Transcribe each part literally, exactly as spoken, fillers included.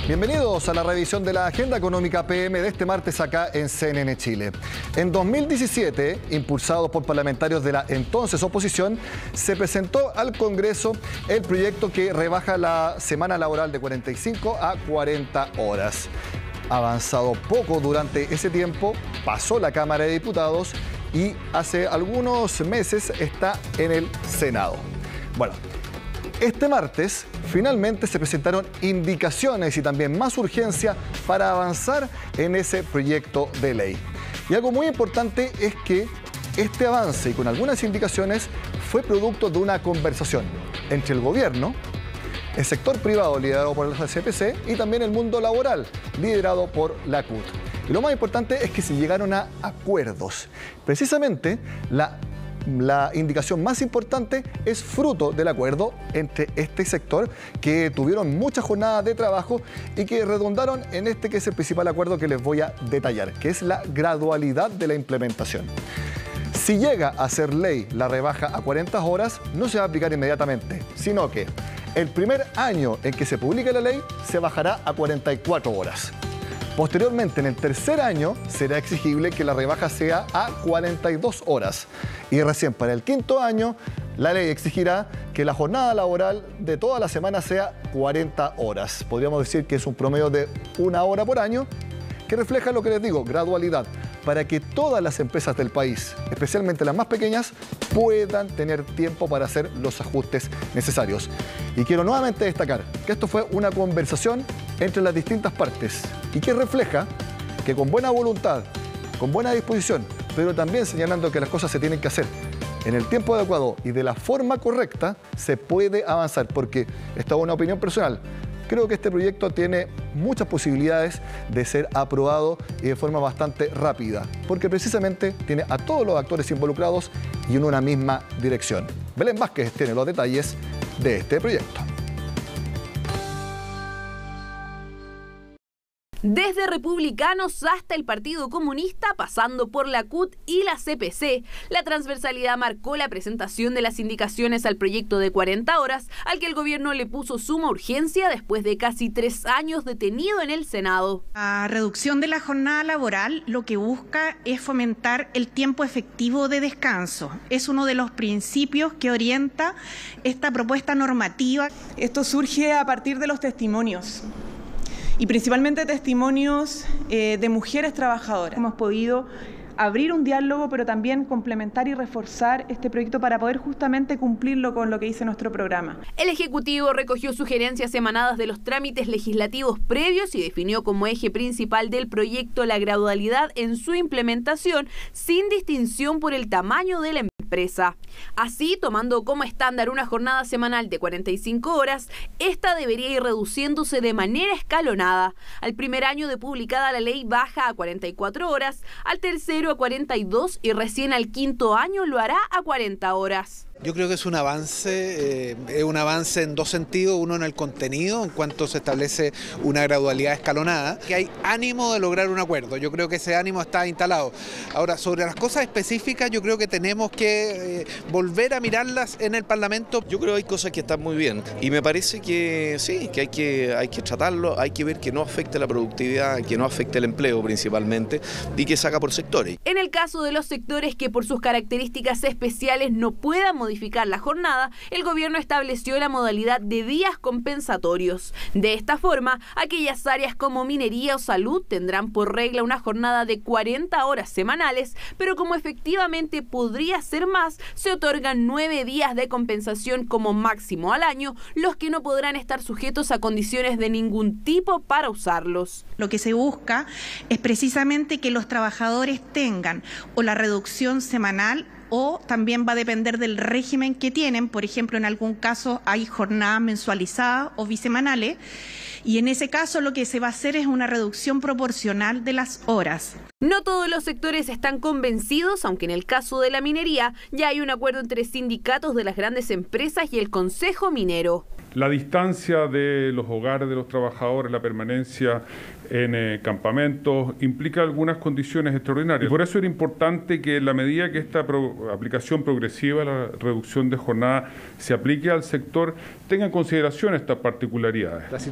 Bienvenidos a la revisión de la Agenda Económica P M de este martes acá en C N N Chile. En dos mil diecisiete, impulsado por parlamentarios de la entonces oposición, se presentó al Congreso el proyecto que rebaja la semana laboral de cuarenta y cinco a cuarenta horas. Avanzado poco durante ese tiempo, pasó la Cámara de Diputados y hace algunos meses está en el Senado. Bueno, este martes finalmente se presentaron indicaciones y también más urgencia para avanzar en ese proyecto de ley. Y algo muy importante es que este avance y con algunas indicaciones fue producto de una conversación entre el gobierno, el sector privado liderado por la C P C y también el mundo laboral liderado por la C U T. Y lo más importante es que se llegaron a acuerdos. Precisamente la La indicación más importante es fruto del acuerdo entre este sector, que tuvieron muchas jornadas de trabajo y que redundaron en este que es el principal acuerdo que les voy a detallar, que es la gradualidad de la implementación. Si llega a ser ley la rebaja a cuarenta horas, no se va a aplicar inmediatamente, sino que el primer año en que se publique la ley se bajará a cuarenta y cuatro horas. Posteriormente, en el tercer año, será exigible que la rebaja sea a cuarenta y dos horas. Y recién para el quinto año, la ley exigirá que la jornada laboral de toda la semana sea cuarenta horas. Podríamos decir que es un promedio de una hora por año, que refleja lo que les digo, gradualidad, para que todas las empresas del país, especialmente las más pequeñas, puedan tener tiempo para hacer los ajustes necesarios. Y quiero nuevamente destacar que esto fue una conversación entre las distintas partes y que refleja que con buena voluntad, con buena disposición, pero también señalando que las cosas se tienen que hacer en el tiempo adecuado y de la forma correcta, se puede avanzar, porque esta es una opinión personal. Creo que este proyecto tiene muchas posibilidades de ser aprobado y de forma bastante rápida, porque precisamente tiene a todos los actores involucrados y en una misma dirección. Belén Vázquez tiene los detalles de este proyecto. Desde republicanos hasta el Partido Comunista, pasando por la C U T y la C P C, la transversalidad marcó la presentación de las indicaciones al proyecto de cuarenta horas, al que el gobierno le puso suma urgencia después de casi tres años detenido en el Senado. La reducción de la jornada laboral lo que busca es fomentar el tiempo efectivo de descanso. Es uno de los principios que orienta esta propuesta normativa. Esto surge a partir de los testimonios. Y principalmente testimonios eh, de mujeres trabajadoras. Hemos podido abrir un diálogo, pero también complementar y reforzar este proyecto para poder justamente cumplirlo con lo que dice nuestro programa. El Ejecutivo recogió sugerencias emanadas de los trámites legislativos previos y definió como eje principal del proyecto la gradualidad en su implementación, sin distinción por el tamaño de la empresa. Así, tomando como estándar una jornada semanal de cuarenta y cinco horas, esta debería ir reduciéndose de manera escalonada. Al primer año de publicada la ley baja a cuarenta y cuatro horas, al tercero a cuarenta y dos y recién al quinto año lo hará a cuarenta horas. Yo creo que es un avance, eh, es un avance en dos sentidos, uno en el contenido, en cuanto se establece una gradualidad escalonada, que hay ánimo de lograr un acuerdo, yo creo que ese ánimo está instalado. Ahora, sobre las cosas específicas, yo creo que tenemos que eh, volver a mirarlas en el Parlamento. Yo creo que hay cosas que están muy bien y me parece que sí, que hay que, hay que tratarlo, hay que ver que no afecte la productividad, que no afecte el empleo principalmente y que saca por sectores. En el caso de los sectores que por sus características especiales no puedan modificar la jornada, el gobierno estableció la modalidad de días compensatorios. De esta forma, aquellas áreas como minería o salud tendrán por regla una jornada de cuarenta horas semanales, pero como efectivamente podría ser más, se otorgan nueve días de compensación como máximo al año, los que no podrán estar sujetos a condiciones de ningún tipo para usarlos. Lo que se busca es precisamente que los trabajadores tengan o la reducción semanal o también va a depender del régimen que tienen. Por ejemplo, en algún caso hay jornadas mensualizadas o bisemanales y en ese caso lo que se va a hacer es una reducción proporcional de las horas. No todos los sectores están convencidos, aunque en el caso de la minería ya hay un acuerdo entre sindicatos de las grandes empresas y el Consejo Minero. La distancia de los hogares de los trabajadores, la permanencia en eh, campamentos, implica algunas condiciones extraordinarias. Y por eso era importante que en la medida que esta pro aplicación progresiva, la reducción de jornada, se aplique al sector, tenga en consideración estas particularidades. La situación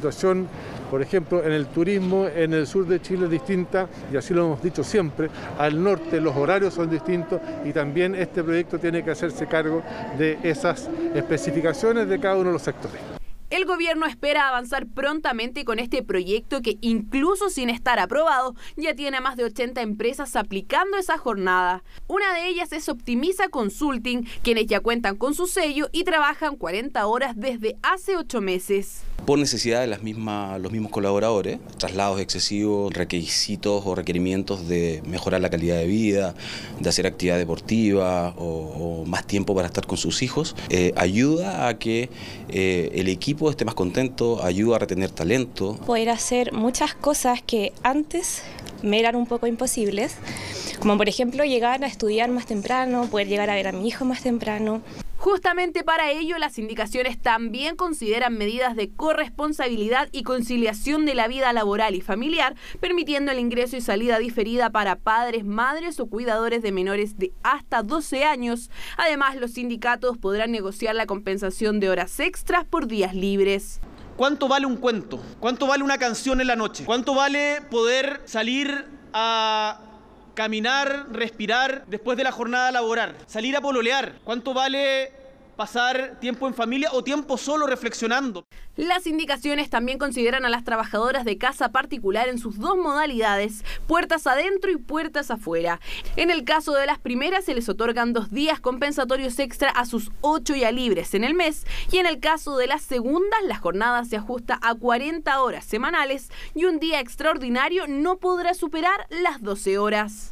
situación, por ejemplo, en el turismo en el sur de Chile es distinta, y así lo hemos dicho siempre. Al norte los horarios son distintos y también este proyecto tiene que hacerse cargo de esas especificaciones de cada uno de los sectores. El gobierno espera avanzar prontamente con este proyecto que, incluso sin estar aprobado, ya tiene a más de ochenta empresas aplicando esa jornada. Una de ellas es Optimiza Consulting, quienes ya cuentan con su sello y trabajan cuarenta horas desde hace ocho meses. Por necesidad de las mismas, los mismos colaboradores, traslados excesivos, requisitos o requerimientos de mejorar la calidad de vida, de hacer actividad deportiva o, o más tiempo para estar con sus hijos, eh, ayuda a que eh, el equipo esté más contento, ayuda a retener talento. Poder hacer muchas cosas que antes me eran un poco imposibles, como por ejemplo llegar a estudiar más temprano, poder llegar a ver a mi hijo más temprano. Justamente para ello, las indicaciones también consideran medidas de corresponsabilidad y conciliación de la vida laboral y familiar, permitiendo el ingreso y salida diferida para padres, madres o cuidadores de menores de hasta doce años. Además, los sindicatos podrán negociar la compensación de horas extras por días libres. ¿Cuánto vale un cuento? ¿Cuánto vale una canción en la noche? ¿Cuánto vale poder salir a caminar, respirar después de la jornada laboral? Salir a pololear. ¿Cuánto vale pasar tiempo en familia o tiempo solo reflexionando? Las indicaciones también consideran a las trabajadoras de casa particular en sus dos modalidades, puertas adentro y puertas afuera. En el caso de las primeras se les otorgan dos días compensatorios extra a sus ocho ya libres en el mes, y en el caso de las segundas la jornada se ajusta a cuarenta horas semanales y un día extraordinario no podrá superar las doce horas.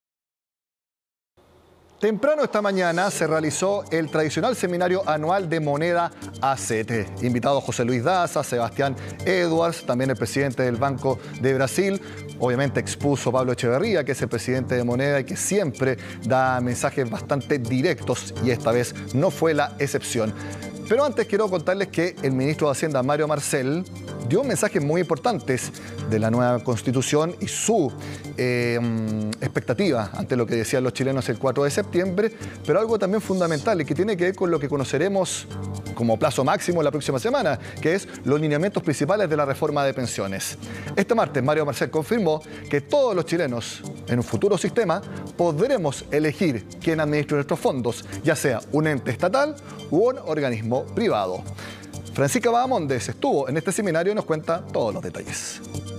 Temprano esta mañana se realizó el tradicional seminario anual de moneda A C T. Invitados José Luis Daza, Sebastián Edwards, también el presidente del Banco de Brasil. Obviamente expuso Pablo Echeverría, que es el presidente de Moneda y que siempre da mensajes bastante directos, y esta vez no fue la excepción. Pero antes quiero contarles que el ministro de Hacienda, Mario Marcel, dio mensajes muy importantes de la nueva Constitución y su eh, expectativa ante lo que decían los chilenos el cuatro de septiembre, pero algo también fundamental y que tiene que ver con lo que conoceremos como plazo máximo la próxima semana, que es los lineamientos principales de la reforma de pensiones. Este martes, Mario Marcel confirmó que todos los chilenos en un futuro sistema podremos elegir quién administre nuestros fondos, ya sea un ente estatal u un organismo privado. Francisca Bahamondes estuvo en este seminario y nos cuenta todos los detalles.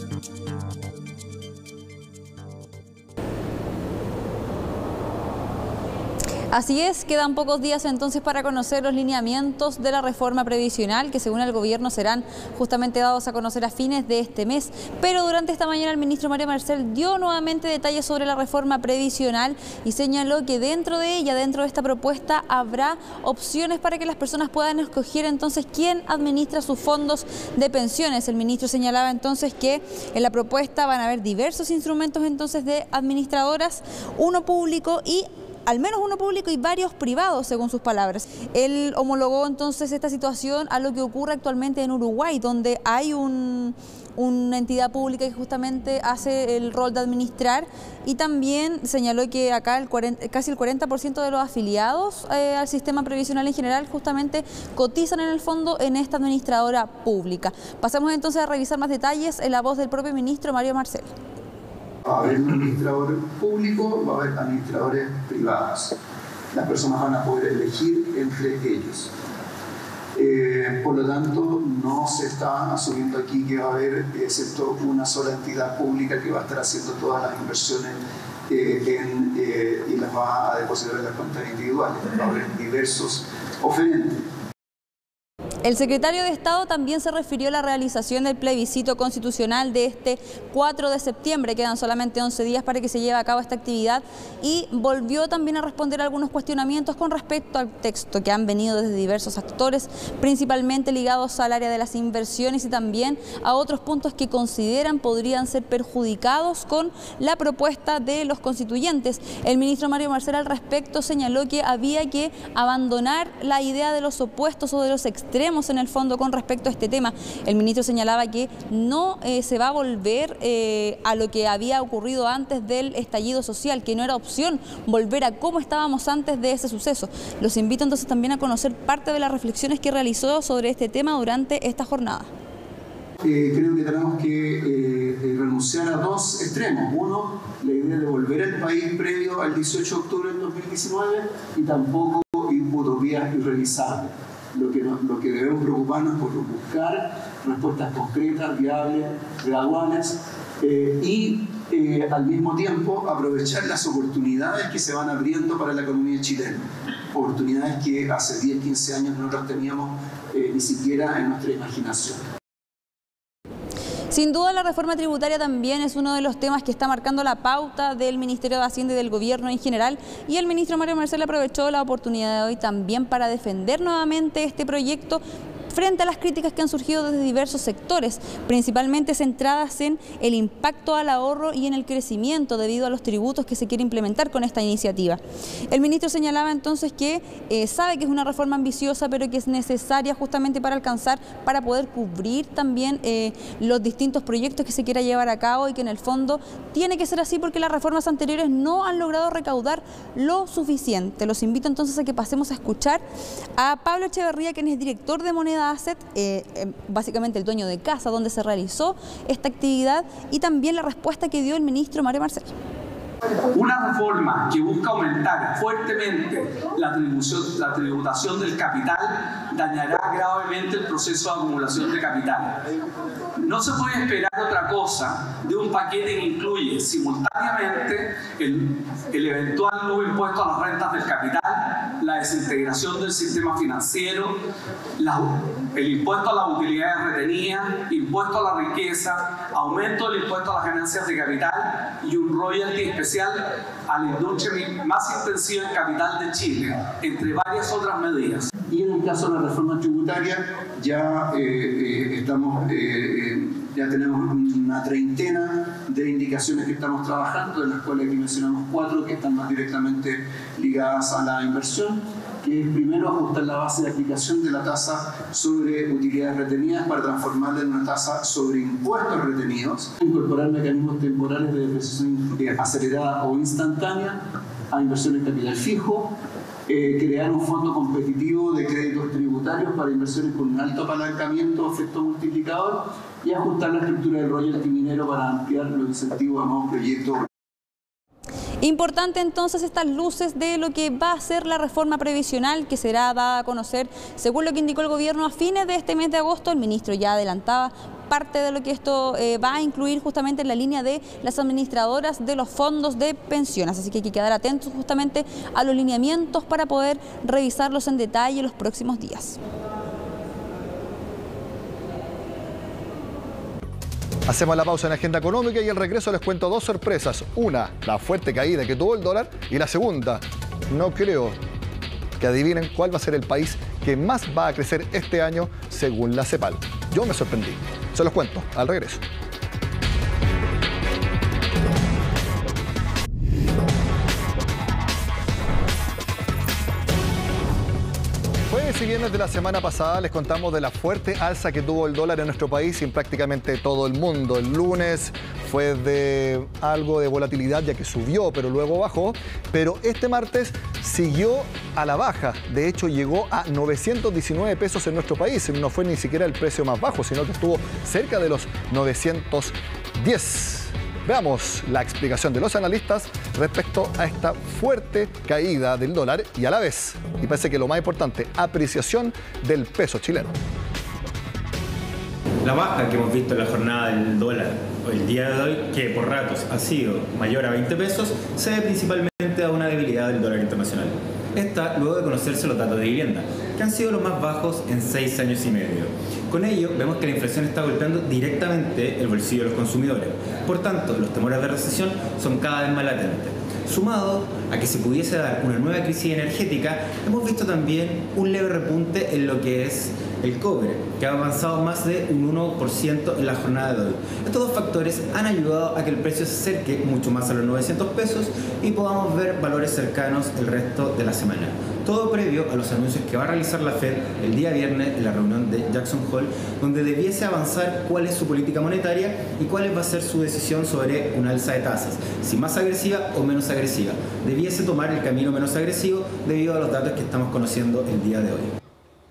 Así es, quedan pocos días entonces para conocer los lineamientos de la reforma previsional que según el gobierno serán justamente dados a conocer a fines de este mes. Pero durante esta mañana el ministro Mario Marcel dio nuevamente detalles sobre la reforma previsional y señaló que dentro de ella, dentro de esta propuesta, habrá opciones para que las personas puedan escoger entonces quién administra sus fondos de pensiones. El ministro señalaba entonces que en la propuesta van a haber diversos instrumentos entonces de administradoras, uno público y al menos uno público y varios privados, según sus palabras. Él homologó entonces esta situación a lo que ocurre actualmente en Uruguay, donde hay un, una entidad pública que justamente hace el rol de administrar, y también señaló que acá el cuarenta, casi el cuarenta por ciento de los afiliados eh, al sistema previsional en general justamente cotizan en el fondo en esta administradora pública. Pasamos entonces a revisar más detalles en la voz del propio ministro Mario Marcel. Va a haber un administrador público, va a haber administradores privados. Las personas van a poder elegir entre ellos. Eh, por lo tanto, no se está asumiendo aquí que va a haber, excepto una sola entidad pública que va a estar haciendo todas las inversiones eh, en, eh, y las va a depositar en las cuentas individuales. Va a haber diversos oferentes. El secretario de Estado también se refirió a la realización del plebiscito constitucional de este cuatro de septiembre. Quedan solamente once días para que se lleve a cabo esta actividad y volvió también a responder algunos cuestionamientos con respecto al texto que han venido desde diversos actores, principalmente ligados al área de las inversiones y también a otros puntos que consideran podrían ser perjudicados con la propuesta de los constituyentes. El ministro Mario Marcel al respecto señaló que había que abandonar la idea de los opuestos o de los extremos en el fondo con respecto a este tema. El ministro señalaba que no eh, se va a volver eh, a lo que había ocurrido antes del estallido social, que no era opción volver a cómo estábamos antes de ese suceso. Los invito entonces también a conocer parte de las reflexiones que realizó sobre este tema durante esta jornada. eh, creo que tenemos que eh, renunciar a dos extremos. Uno, la idea de volver al país previo al dieciocho de octubre del dos mil diecinueve, y tampoco utopías irrealizables. Lo que, nos, lo que debemos preocuparnos es por buscar respuestas concretas, viables, graduales, eh, y eh, al mismo tiempo aprovechar las oportunidades que se van abriendo para la economía chilena. Oportunidades que hace diez, quince años no las teníamos eh, ni siquiera en nuestra imaginación. Sin duda, la reforma tributaria también es uno de los temas que está marcando la pauta del Ministerio de Hacienda y del Gobierno en general, y el ministro Mario Marcel aprovechó la oportunidad de hoy también para defender nuevamente este proyecto frente a las críticas que han surgido desde diversos sectores, principalmente centradas en el impacto al ahorro y en el crecimiento debido a los tributos que se quiere implementar con esta iniciativa. El ministro señalaba entonces que eh, sabe que es una reforma ambiciosa, pero que es necesaria justamente para alcanzar, para poder cubrir también eh, los distintos proyectos que se quiera llevar a cabo, y que en el fondo tiene que ser así porque las reformas anteriores no han logrado recaudar lo suficiente. Los invito entonces a que pasemos a escuchar a Pablo Echeverría, quien es director de Moneda Asset, eh, eh, básicamente el dueño de casa donde se realizó esta actividad, y también la respuesta que dio el ministro Mario Marcel. Una reforma que busca aumentar fuertemente la, tribución, la tributación del capital dañará gravemente el proceso de acumulación de capital. No se puede esperar otra cosa de un paquete que incluye simultáneamente el, el eventual nuevo impuesto a las rentas del capital, la desintegración del sistema financiero, la, el impuesto a las utilidades retenidas, impuesto a la riqueza, aumento del impuesto a las ganancias de capital y un royalty especial a la industria más intensiva en capital de Chile, entre varias otras medidas. Y en el caso de la reforma tributaria, ya eh, eh, estamos, eh, ya tenemos una treintena de indicaciones que estamos trabajando, de las cuales aquí mencionamos cuatro que están más directamente ligadas a la inversión, que es primero ajustar la base de aplicación de la tasa sobre utilidades retenidas para transformarla en una tasa sobre impuestos retenidos, incorporar mecanismos temporales de depreciación acelerada o instantánea a inversión en capital fijo, eh, crear un fondo competitivo de créditos tributarios para inversiones con un alto apalancamiento o efecto multiplicador, y ajustar la estructura del royalty minero para ampliar los incentivos a nuevos proyectos. Importante entonces estas luces de lo que va a ser la reforma previsional, que será dada a conocer, según lo que indicó el gobierno, a fines de este mes de agosto. El ministro ya adelantaba parte de lo que esto eh, va a incluir justamente en la línea de las administradoras de los fondos de pensiones, así que hay que quedar atentos justamente a los lineamientos para poder revisarlos en detalle los próximos días. Hacemos la pausa en Agenda Económica y al regreso les cuento dos sorpresas. Una, la fuerte caída que tuvo el dólar, y la segunda, no creo que adivinen cuál va a ser el país que más va a crecer este año según la CEPAL. Yo me sorprendí. Se los cuento al regreso. Jueves y viernes de la semana pasada les contamos de la fuerte alza que tuvo el dólar en nuestro país y en prácticamente todo el mundo. El lunes fue de algo de volatilidad, ya que subió, pero luego bajó. Pero este martes siguió a la baja. De hecho, llegó a novecientos diecinueve pesos en nuestro país. No fue ni siquiera el precio más bajo, sino que estuvo cerca de los novecientos diez. Veamos la explicación de los analistas respecto a esta fuerte caída del dólar y a la vez, y parece que lo más importante, apreciación del peso chileno. La baja que hemos visto en la jornada del dólar el día de hoy, que por ratos ha sido mayor a veinte pesos, se debe principalmente a una debilidad del dólar internacional. Esta luego de conocerse los datos de vivienda, que han sido los más bajos en seis años y medio. Con ello, vemos que la inflación está golpeando directamente el bolsillo de los consumidores. Por tanto, los temores de recesión son cada vez más latentes. Sumado a que se pudiese dar una nueva crisis energética, hemos visto también un leve repunte en lo que es el cobre, que ha avanzado más de un uno por ciento en la jornada de hoy. Estos dos factores han ayudado a que el precio se acerque mucho más a los novecientos pesos y podamos ver valores cercanos el resto de la semana. Todo previo a los anuncios que va a realizar la Fed el día viernes en la reunión de Jackson Hole, donde debiese avanzar cuál es su política monetaria y cuál va a ser su decisión sobre una alza de tasas, si más agresiva o menos agresiva. Debiese tomar el camino menos agresivo debido a los datos que estamos conociendo el día de hoy.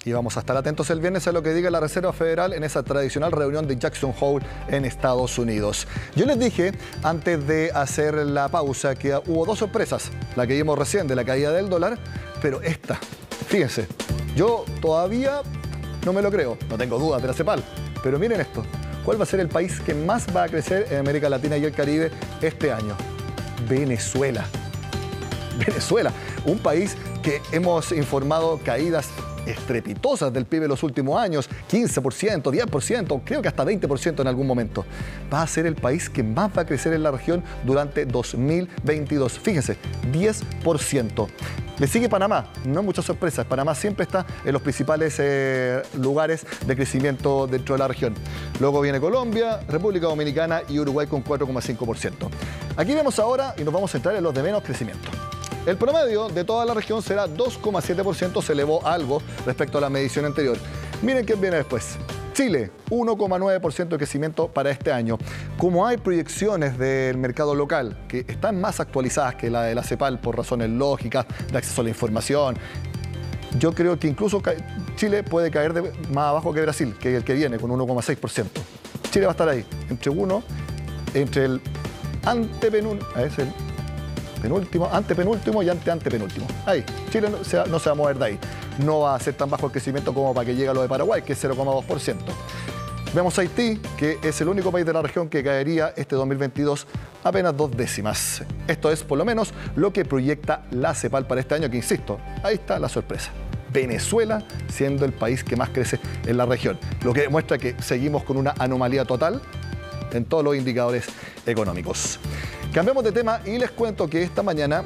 Y vamos a estar atentos el viernes a lo que diga la Reserva Federal en esa tradicional reunión de Jackson Hole en Estados Unidos. Yo les dije, antes de hacer la pausa, que hubo dos sorpresas. La que vimos recién de la caída del dólar, pero esta, fíjense, yo todavía no me lo creo, no tengo dudas de la CEPAL, pero miren esto. ¿Cuál va a ser el país que más va a crecer en América Latina y el Caribe este año? Venezuela. Venezuela, un país que hemos informado caídas estrepitosas del P I B en los últimos años, quince por ciento, diez por ciento, creo que hasta veinte por ciento en algún momento. Va a ser el país que más va a crecer en la región durante dos mil veintidós. Fíjense, diez por ciento. Le sigue Panamá, no hay muchas sorpresas. Panamá siempre está en los principales eh, lugares de crecimiento dentro de la región. Luego viene Colombia, República Dominicana y Uruguay con cuatro coma cinco por ciento. Aquí vemos ahora y nos vamos a entrar en los de menos crecimiento. El promedio de toda la región será dos coma siete por ciento, se elevó algo respecto a la medición anterior. Miren quién viene después. Chile, uno coma nueve por ciento de crecimiento para este año. Como hay proyecciones del mercado local que están más actualizadas que la de la CEPAL por razones lógicas, de acceso a la información, yo creo que incluso Chile puede caer de más abajo que Brasil, que es el que viene con uno coma seis por ciento. Chile va a estar ahí, entre uno, entre el antepenúltimo, es el penúltimo, antepenúltimo y ante antepenúltimo. Ahí, Chile no se, no se va a mover de ahí. No va a ser tan bajo el crecimiento como para que llegue a lo de Paraguay, que es cero coma dos por ciento. Vemos a Haití, que es el único país de la región que caería este dos mil veintidós apenas dos décimas. Esto es por lo menos lo que proyecta la CEPAL para este año, que insisto, ahí está la sorpresa. Venezuela siendo el país que más crece en la región, lo que demuestra que seguimos con una anomalía total en todos los indicadores económicos. Cambiamos de tema y les cuento que esta mañana,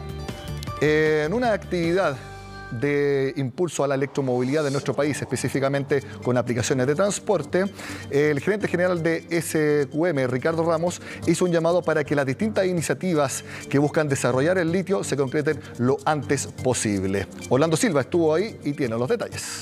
en una actividad de impulso a la electromovilidad de nuestro país, específicamente con aplicaciones de transporte, el gerente general de S Q M, Ricardo Ramos, hizo un llamado para que las distintas iniciativas que buscan desarrollar el litio se concreten lo antes posible. Orlando Silva estuvo ahí y tiene los detalles.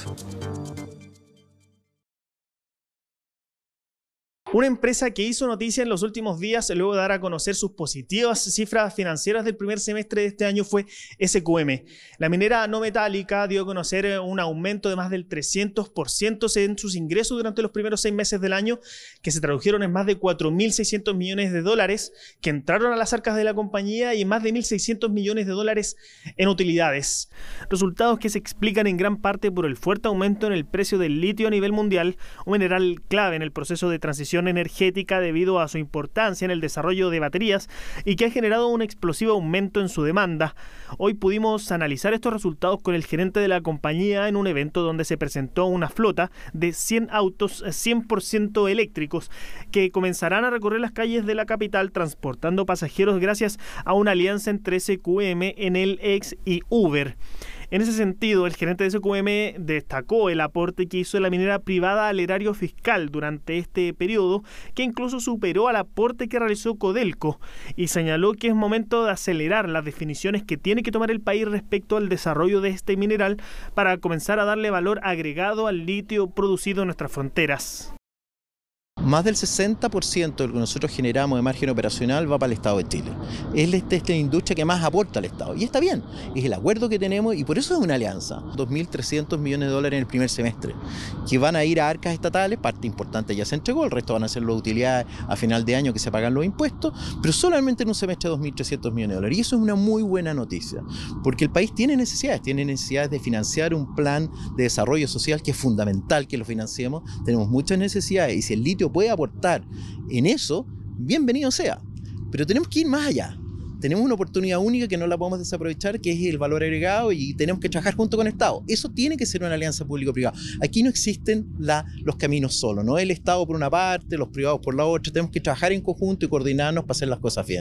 Una empresa que hizo noticia en los últimos días luego de dar a conocer sus positivas cifras financieras del primer semestre de este año fue S Q M. La minera no metálica dio a conocer un aumento de más del trescientos por ciento en sus ingresos durante los primeros seis meses del año, que se tradujeron en más de cuatro mil seiscientos millones de dólares que entraron a las arcas de la compañía y más de mil seiscientos millones de dólares en utilidades. Resultados que se explican en gran parte por el fuerte aumento en el precio del litio a nivel mundial, un mineral clave en el proceso de transición energética debido a su importancia en el desarrollo de baterías y que ha generado un explosivo aumento en su demanda. Hoy pudimos analizar estos resultados con el gerente de la compañía en un evento donde se presentó una flota de cien autos cien por ciento eléctricos que comenzarán a recorrer las calles de la capital transportando pasajeros gracias a una alianza entre S Q M, Enel X y Uber. En ese sentido, el gerente de S Q M destacó el aporte que hizo la minera privada al erario fiscal durante este periodo, que incluso superó al aporte que realizó Codelco, y señaló que es momento de acelerar las definiciones que tiene que tomar el país respecto al desarrollo de este mineral para comenzar a darle valor agregado al litio producido en nuestras fronteras. Más del sesenta por ciento de lo que nosotros generamos de margen operacional va para el Estado de Chile. Es esta, esta industria que más aporta al Estado. Y está bien, es el acuerdo que tenemos y por eso es una alianza. dos mil trescientos millones de dólares en el primer semestre, que van a ir a arcas estatales, parte importante ya se entregó, el resto van a ser las utilidades a final de año que se pagan los impuestos, pero solamente en un semestre dos mil trescientos millones de dólares. Y eso es una muy buena noticia, porque el país tiene necesidades, tiene necesidades de financiar un plan de desarrollo social que es fundamental que lo financiemos. Tenemos muchas necesidades y si el litio puede aportar en eso, bienvenido sea. Pero tenemos que ir más allá. Tenemos una oportunidad única que no la podemos desaprovechar, que es el valor agregado, y tenemos que trabajar junto con el Estado. Eso tiene que ser una alianza público-privada. Aquí no existen la, los caminos solos, no el Estado por una parte, los privados por la otra. Tenemos que trabajar en conjunto y coordinarnos para hacer las cosas bien.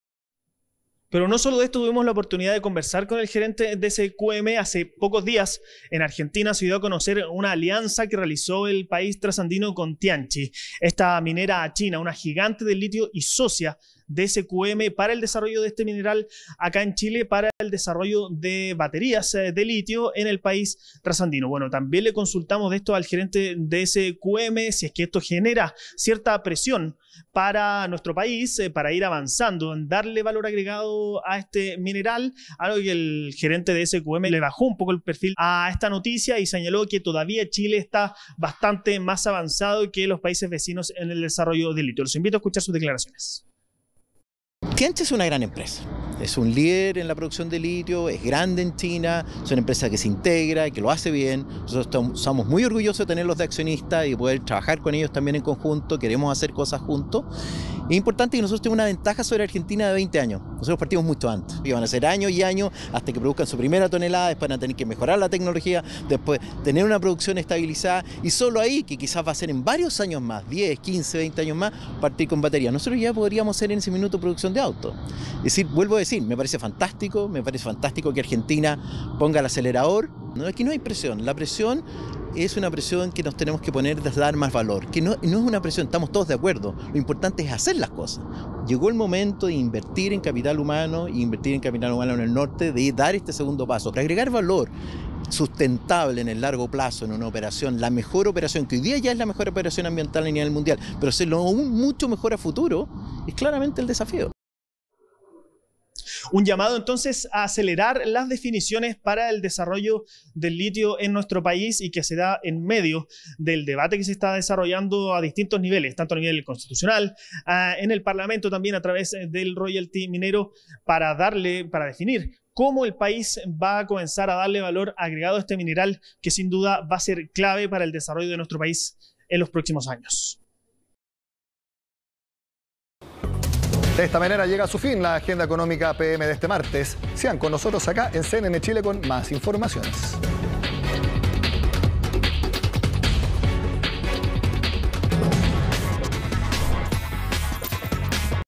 Pero no solo de esto, tuvimos la oportunidad de conversar con el gerente de S Q M. Hace pocos días en Argentina se dio a conocer una alianza que realizó el país trasandino con Tianqi, esta minera china, una gigante del litio y socia de ese Q M para el desarrollo de este mineral acá en Chile, para el desarrollo de baterías de litio en el país trasandino. Bueno, también le consultamos de esto al gerente de ese Q M, si es que esto genera cierta presión para nuestro país, eh, para ir avanzando en darle valor agregado a este mineral, algo que el gerente de ese Q M le bajó un poco el perfil a esta noticia y señaló que todavía Chile está bastante más avanzado que los países vecinos en el desarrollo del litio. Los invito a escuchar sus declaraciones. Tianchi es una gran empresa, es un líder en la producción de litio, es grande en China, es una empresa que se integra y que lo hace bien. Nosotros estamos, somos muy orgullosos de tenerlos de accionistas y poder trabajar con ellos también en conjunto, queremos hacer cosas juntos. Es importante que nosotros tengamos una ventaja sobre Argentina de veinte años. Nosotros partimos mucho antes. Y van a ser años y años hasta que produzcan su primera tonelada, después van a tener que mejorar la tecnología, después tener una producción estabilizada y solo ahí, que quizás va a ser en varios años más, diez, quince, veinte años más, partir con batería. Nosotros ya podríamos hacer en ese minuto producción de autos. Es decir, vuelvo a decir, me parece fantástico, me parece fantástico que Argentina ponga el acelerador. No, aquí no hay presión, la presión es una presión que nos tenemos que poner de dar más valor, que no, no es una presión, estamos todos de acuerdo, lo importante es hacer las cosas. Llegó el momento de invertir en capital humano, e invertir en capital humano en el norte, de dar este segundo paso, para agregar valor sustentable en el largo plazo en una operación, la mejor operación, que hoy día ya es la mejor operación ambiental a nivel mundial, pero hacerlo aún mucho mejor a futuro, es claramente el desafío. Un llamado entonces a acelerar las definiciones para el desarrollo del litio en nuestro país y que se da en medio del debate que se está desarrollando a distintos niveles, tanto a nivel constitucional, uh, en el Parlamento también a través del royalty minero, para darle, para definir cómo el país va a comenzar a darle valor agregado a este mineral que sin duda va a ser clave para el desarrollo de nuestro país en los próximos años. De esta manera llega a su fin la Agenda Económica P M de este martes. Sean con nosotros acá en C N N Chile con más informaciones.